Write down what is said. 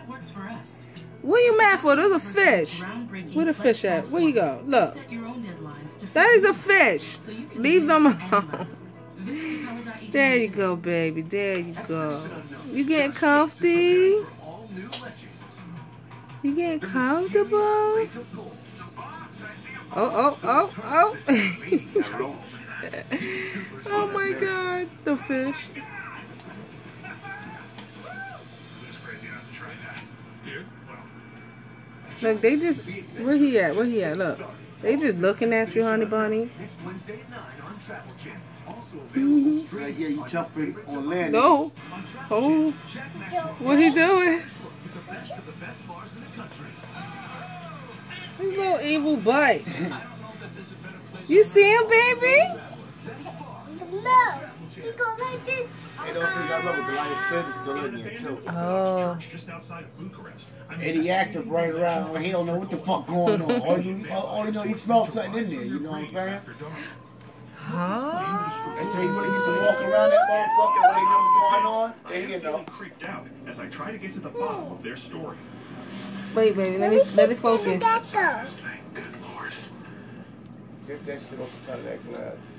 That works for us. What are you mad for? There's a fish. Where the fish at? Where you go? Look. That is a fish. Leave them alone. There you go, baby. There you go. You getting comfy? You getting comfortable? Oh. Oh my God, the fish. Look, they just, where he at? Where he at? Look, they just looking at you, honey bunny. Right here, you jumping on land. No. Oh, what he doing? His little evil butt. You see him, baby? No, he go like this. Hey, don't think I love it. The light is still in there, too. Oh. And he active right around. He don't know what the fuck going on. All you know, he smells something in there. You know what I'm saying? Huh? Until he really gets to walk around that motherfucker when he knows what's going on. There you go. Creeped out as I try to get to the bottom of their story. Wait, baby, let it focus. Get that shit off the side of that glass.